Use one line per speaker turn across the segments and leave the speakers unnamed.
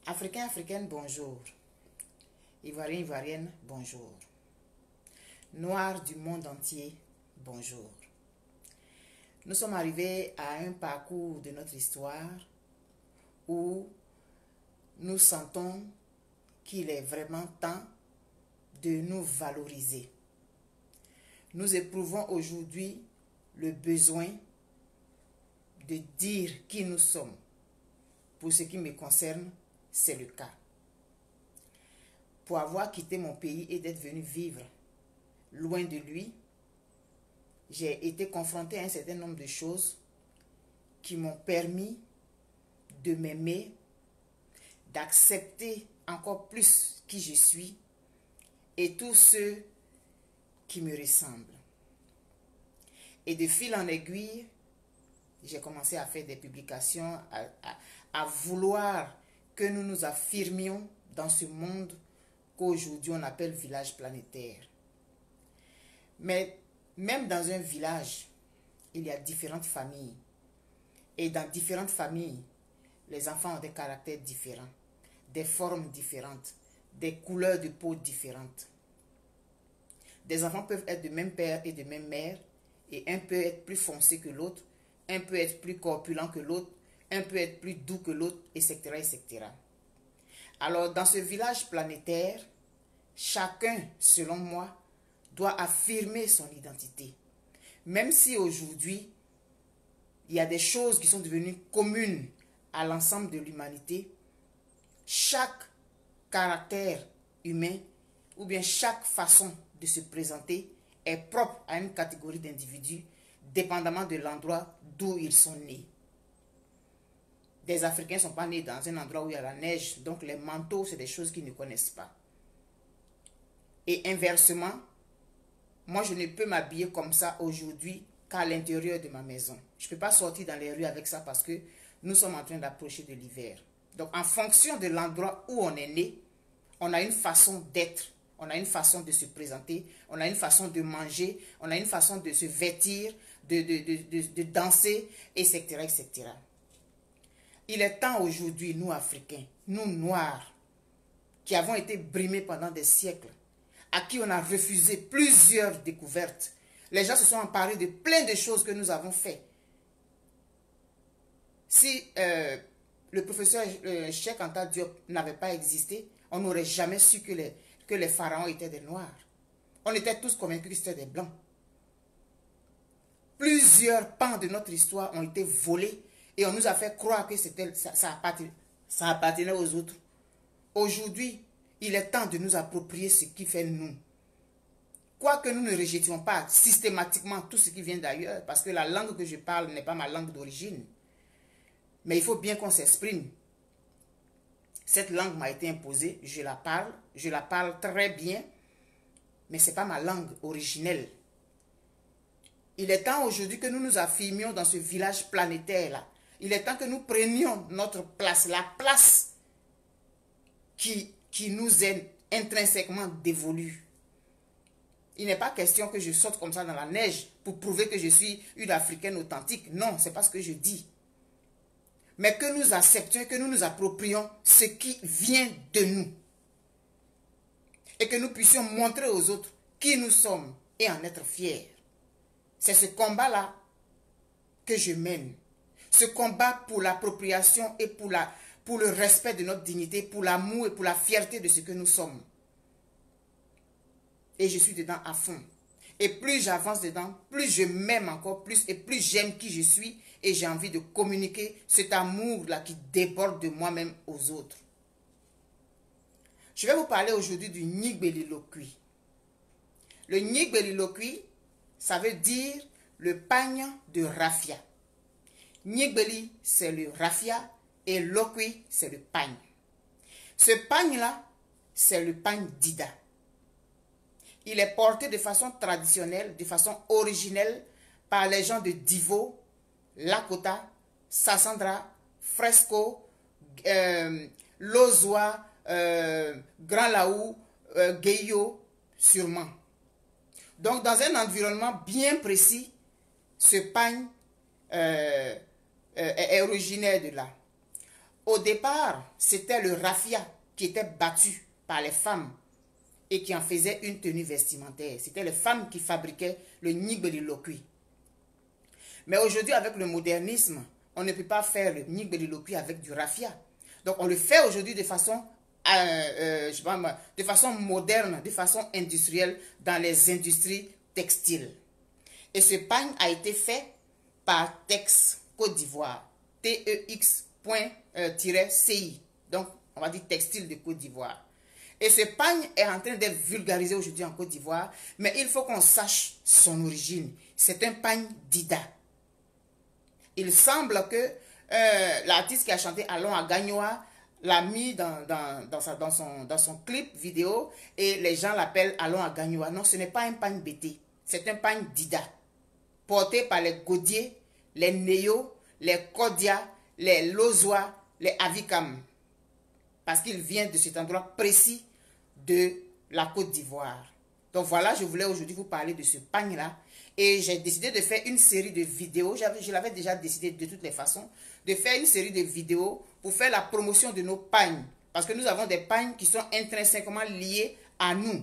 Africains, Africaines, bonjour. Ivoiriens, Ivoiriennes, bonjour. Noirs du monde entier, bonjour. Nous sommes arrivés à un parcours de notre histoire où nous sentons qu'il est vraiment temps de nous valoriser. Nous éprouvons aujourd'hui le besoin de dire qui nous sommes. Pour ce qui me concerne, c'est le cas. Pour avoir quitté mon pays et d'être venu vivre loin de lui, j'ai été confronté à un certain nombre de choses qui m'ont permis de m'aimer, d'accepter encore plus qui je suis et tous ceux qui me ressemblent. Et de fil en aiguille, j'ai commencé à faire des publications, à vouloir que nous nous affirmions dans ce monde qu'aujourd'hui on appelle village planétaire. Mais même dans un village, il y a différentes familles. Et dans différentes familles, les enfants ont des caractères différents, des formes différentes, des couleurs de peau différentes. Des enfants peuvent être de même père et de même mère, et un peut être plus foncé que l'autre, un peut être plus corpulent que l'autre, un peut être plus doux que l'autre, etc., etc. Alors, dans ce village planétaire, chacun, selon moi, doit affirmer son identité. Même si aujourd'hui, il y a des choses qui sont devenues communes à l'ensemble de l'humanité, chaque caractère humain ou bien chaque façon de se présenter est propre à une catégorie d'individus, dépendamment de l'endroit d'où ils sont nés. Des Africains ne sont pas nés dans un endroit où il y a la neige, donc les manteaux, c'est des choses qu'ils ne connaissent pas. Et inversement, moi, je ne peux m'habiller comme ça aujourd'hui qu'à l'intérieur de ma maison. Je ne peux pas sortir dans les rues avec ça parce que nous sommes en train d'approcher de l'hiver. Donc, en fonction de l'endroit où on est né, on a une façon d'être, on a une façon de se présenter, on a une façon de manger, on a une façon de se vêtir, de danser, etc., etc. Il est temps aujourd'hui, nous Africains, nous Noirs, qui avons été brimés pendant des siècles, à qui on a refusé plusieurs découvertes. Les gens se sont emparés de plein de choses que nous avons fait. Si le professeur Cheikh Anta Diop n'avait pas existé, on n'aurait jamais su que les pharaons étaient des Noirs. On était tous convaincus que c'était des Blancs. Plusieurs pans de notre histoire ont été volés et on nous a fait croire que ça appartenait aux autres. Aujourd'hui, il est temps de nous approprier ce qui fait nous. Quoique nous ne rejetions pas systématiquement tout ce qui vient d'ailleurs, parce que la langue que je parle n'est pas ma langue d'origine. Mais il faut bien qu'on s'exprime. Cette langue m'a été imposée, je la parle très bien, mais ce n'est pas ma langue originelle. Il est temps aujourd'hui que nous nous affirmions dans ce village planétaire-là. Il est temps que nous prenions notre place, la place qui nous est intrinsèquement dévolue. Il n'est pas question que je saute comme ça dans la neige pour prouver que je suis une Africaine authentique. Non, ce n'est pas ce que je dis. Mais que nous acceptions, que nous nous approprions ce qui vient de nous. Et que nous puissions montrer aux autres qui nous sommes et en être fiers. C'est ce combat-là que je mène. Ce combat pour l'appropriation et pour le respect de notre dignité, pour l'amour et pour la fierté de ce que nous sommes. Et je suis dedans à fond. Et plus j'avance dedans, plus je m'aime encore plus et plus j'aime qui je suis et j'ai envie de communiquer cet amour-là qui déborde de moi-même aux autres. Je vais vous parler aujourd'hui du Nyigbeliloqui. Le Nyigbeliloqui, ça veut dire le pagne de raffia. Nyigbeli, c'est le raffia et loqui, c'est le pagne. Ce pagne-là, c'est le pagne d'Ida. Il est porté de façon traditionnelle, de façon originelle par les gens de Divo, Lakota, Sassandra, Fresco, Lozwa, Grand Laou, Gueyo, sûrement. Donc, dans un environnement bien précis, ce pagne est originaire de là. Au départ, c'était le raffia qui était battu par les femmes et qui en faisait une tenue vestimentaire. C'était les femmes qui fabriquaient le Nyigbeliloqui. Mais aujourd'hui, avec le modernisme, on ne peut pas faire le Nyigbeliloqui avec du raffia. Donc, on le fait aujourd'hui de façon moderne, de façon industrielle dans les industries textiles. Et ce pagne a été fait par Tex Côte d'Ivoire, TEX.-CI, donc on va dire textile de Côte d'Ivoire. Et ce pagne est en train d'être vulgarisé aujourd'hui en Côte d'Ivoire, mais il faut qu'on sache son origine. C'est un pagne Dida. Il semble que l'artiste qui a chanté Allons à Gagnoa l'a mis dans son clip vidéo et les gens l'appellent Allons à Gagnoa. Non, ce n'est pas un pagne BT, c'est un pagne Dida, porté par les Godiers, les Néo, les Kodia, les Lozois, les Avikam. Parce qu'il vient de cet endroit précis de la Côte d'Ivoire. Donc voilà, je voulais aujourd'hui vous parler de ce pagne-là. Et j'ai décidé de faire une série de vidéos. Je l'avais déjà décidé de toutes les façons. De faire une série de vidéos pour faire la promotion de nos pagnes. Parce que nous avons des pagnes qui sont intrinsèquement liées à nous.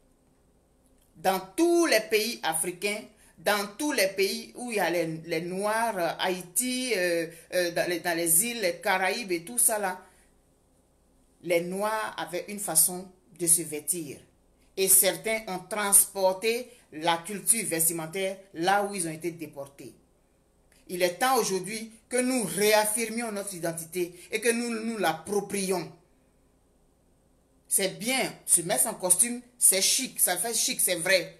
Dans tous les pays africains, dans tous les pays où il y a les Noirs, Haïti, dans les îles, les Caraïbes et tout ça là, les Noirs avaient une façon de se vêtir. Et certains ont transporté la culture vestimentaire là où ils ont été déportés. Il est temps aujourd'hui que nous réaffirmions notre identité et que nous l'approprions. C'est bien, se mettre en costume, c'est chic, ça fait chic, c'est vrai.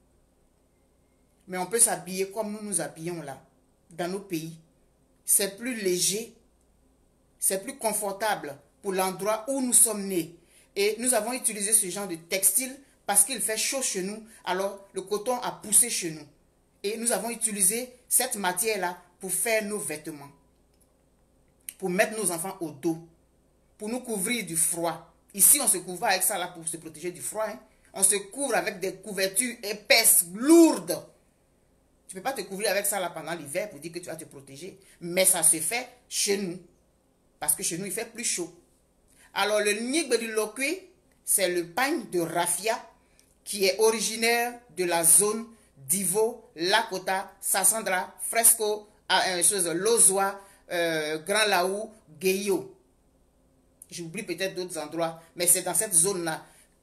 Mais on peut s'habiller comme nous nous habillons là, dans nos pays. C'est plus léger, c'est plus confortable pour l'endroit où nous sommes nés. Et nous avons utilisé ce genre de textile parce qu'il fait chaud chez nous, alors le coton a poussé chez nous. Et nous avons utilisé cette matière-là pour faire nos vêtements, pour mettre nos enfants au dos, pour nous couvrir du froid. Ici, on se couvre avec ça là pour se protéger du froid. Hein. On se couvre avec des couvertures épaisses, lourdes. Tu ne peux pas te couvrir avec ça là pendant l'hiver pour dire que tu vas te protéger. Mais ça se fait chez nous. Parce que chez nous, il fait plus chaud. Alors, le Nyigbeliloqui, c'est le pagne de raffia qui est originaire de la zone d'Ivo, Lakota, Sassandra, Fresco, Lozoa, Grand Laou, Gueyo. J'oublie peut-être d'autres endroits, mais c'est dans cette zone-là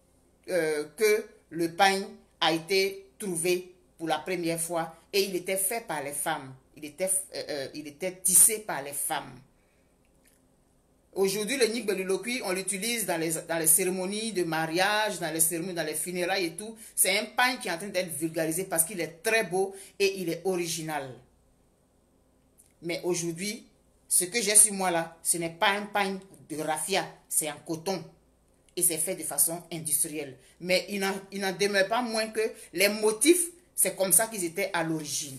que le pagne a été trouvé pour la première fois et il était fait par les femmes. Il était tissé par les femmes. Aujourd'hui, le Nyigbeliloqui, on l'utilise dans les cérémonies de mariage, dans les cérémonies, dans les funérailles et tout. C'est un pagne qui est en train d'être vulgarisé parce qu'il est très beau et il est original. Mais aujourd'hui, ce que j'ai sur moi là, ce n'est pas un pagne de raffia, c'est en coton. Et c'est fait de façon industrielle. Mais il n'en demeure pas moins que les motifs, c'est comme ça qu'ils étaient à l'origine.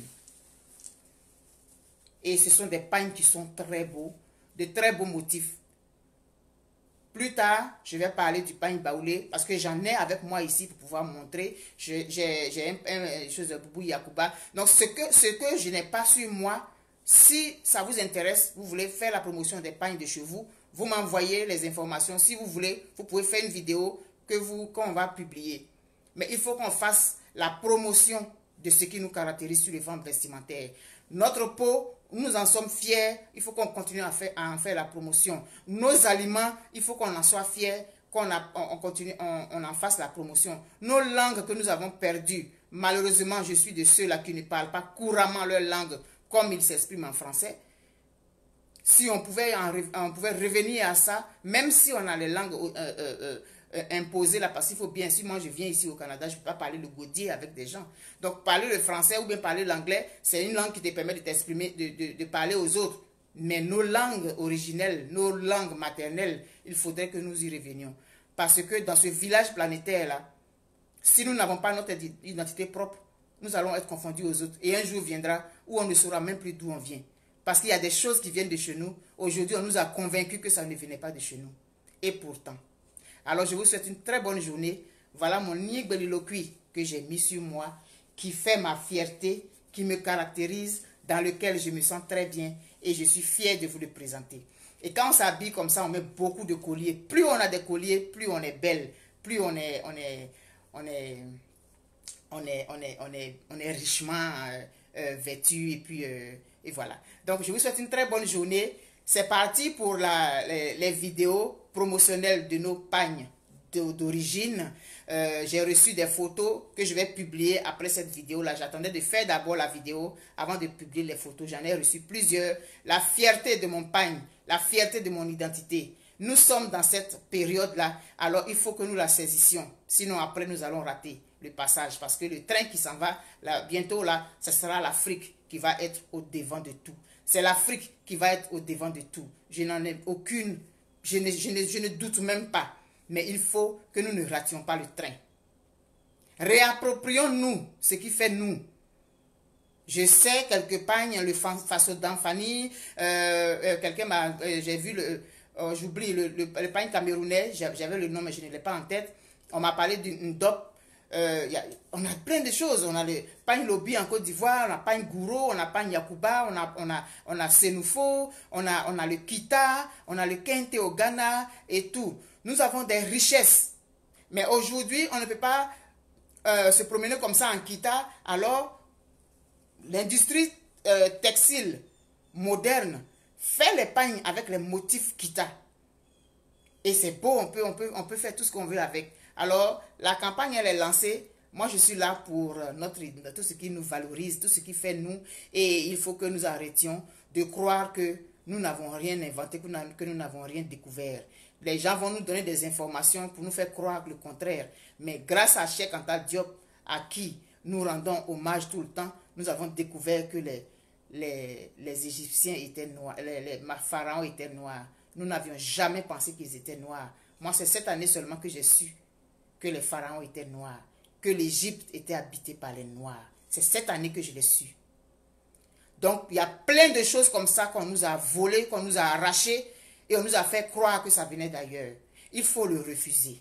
Et ce sont des pagnes qui sont très beaux, de très beaux motifs. Plus tard, je vais parler du pagne baoulé parce que j'en ai avec moi ici pour pouvoir montrer. J'ai une chose de Boubou Yacouba. Donc, ce que je n'ai pas sur moi, si ça vous intéresse, vous voulez faire la promotion des pagnes de chez vous, vous m'envoyez les informations. Si vous voulez, vous pouvez faire une vidéo qu'on va publier. Mais il faut qu'on fasse la promotion de ce qui nous caractérise sur les ventes vestimentaires. Notre peau, nous en sommes fiers, il faut qu'on continue à en faire la promotion. Nos aliments, il faut qu'on en soit fiers, qu'on en fasse la promotion. Nos langues que nous avons perdues, malheureusement, je suis de ceux-là qui ne parlent pas couramment leur langue comme ils s'expriment en français. Si on pouvait revenir à ça, même si on a les langues imposées là, parce qu'il faut bien sûr, moi je viens ici au Canada, je ne peux pas parler le godier avec des gens. Donc parler le français ou bien parler l'anglais, c'est une langue qui te permet de t'exprimer, de parler aux autres. Mais nos langues originelles, nos langues maternelles, il faudrait que nous y revenions. Parce que dans ce village planétaire là, si nous n'avons pas notre identité propre, nous allons être confondus aux autres. Et un jour viendra où on ne saura même plus d'où on vient. Parce qu'il y a des choses qui viennent de chez nous. Aujourd'hui, on nous a convaincus que ça ne venait pas de chez nous. Et pourtant. Alors, je vous souhaite une très bonne journée. Voilà mon Nyigbeliloqui que j'ai mis sur moi, qui fait ma fierté, qui me caractérise, dans lequel je me sens très bien et je suis fier de vous le présenter. Et quand on s'habille comme ça, on met beaucoup de colliers. Plus on a des colliers, plus on est belle. Plus on est richement vêtu. Et puis, et voilà. Donc, je vous souhaite une très bonne journée. C'est parti pour les vidéos promotionnelles de nos pagnes d'origine. J'ai reçu des photos que je vais publier après cette vidéo là. J'attendais de faire d'abord la vidéo avant de publier les photos. J'en ai reçu plusieurs. La fierté de mon pagne, la fierté de mon identité. Nous sommes dans cette période là, alors il faut que nous la saisissions, sinon après nous allons rater le passage, parce que le train qui s'en va là, bientôt là, ce sera l'Afrique qui va être au devant de tout. C'est l'Afrique qui va être au devant de tout. Je n'en ai aucune, je ne doute même pas. Mais il faut que nous ne rations pas le train. Réapproprions-nous ce qui fait nous. Je sais, quelque part, le façon d'Anfani, quelqu'un m'a, j'ai vu j'oublie, le pain camerounais, j'avais le nom mais je ne l'ai pas en tête. On m'a parlé d'une dope. On a plein de choses. On a le pain Lobi en Côte d'Ivoire, on a pain Gouro, on a pain Yakuba, on a Senufo, on a le Kita, on a le Kente au Ghana et tout. Nous avons des richesses. Mais aujourd'hui, on ne peut pas se promener comme ça en Kita. Alors, l'industrie textile moderne fait les pagnes avec les motifs Kita. Et c'est beau, on peut faire tout ce qu'on veut avec. Alors, la campagne, elle est lancée. Moi, je suis là pour tout ce qui nous valorise, tout ce qui fait nous. Et il faut que nous arrêtions de croire que nous n'avons rien inventé, que nous n'avons rien découvert. Les gens vont nous donner des informations pour nous faire croire le contraire. Mais grâce à Cheikh Anta Diop, à qui nous rendons hommage tout le temps, nous avons découvert que les Égyptiens étaient noirs, les pharaons étaient noirs. Nous n'avions jamais pensé qu'ils étaient noirs. Moi, c'est cette année seulement que j'ai su que les pharaons étaient noirs, que l'Égypte était habitée par les noirs. C'est cette année que je l'ai su. Donc, il y a plein de choses comme ça qu'on nous a volées, qu'on nous a arrachées, et on nous a fait croire que ça venait d'ailleurs. Il faut le refuser.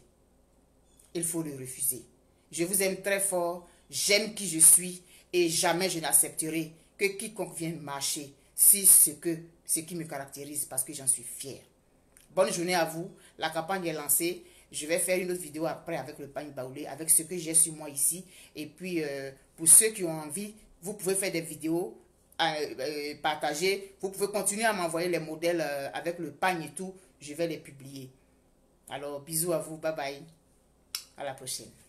Il faut le refuser. Je vous aime très fort, j'aime qui je suis, et jamais je n'accepterai que quiconque vienne marcher si ce qui me caractérise, parce que j'en suis fier. Bonne journée à vous. La campagne est lancée. Je vais faire une autre vidéo après avec le pagne baoulé, avec ce que j'ai sur moi ici. Et puis, pour ceux qui ont envie, vous pouvez faire des vidéos, partager. Vous pouvez continuer à m'envoyer les modèles avec le pagne et tout. Je vais les publier. Alors, bisous à vous. Bye bye. À la prochaine.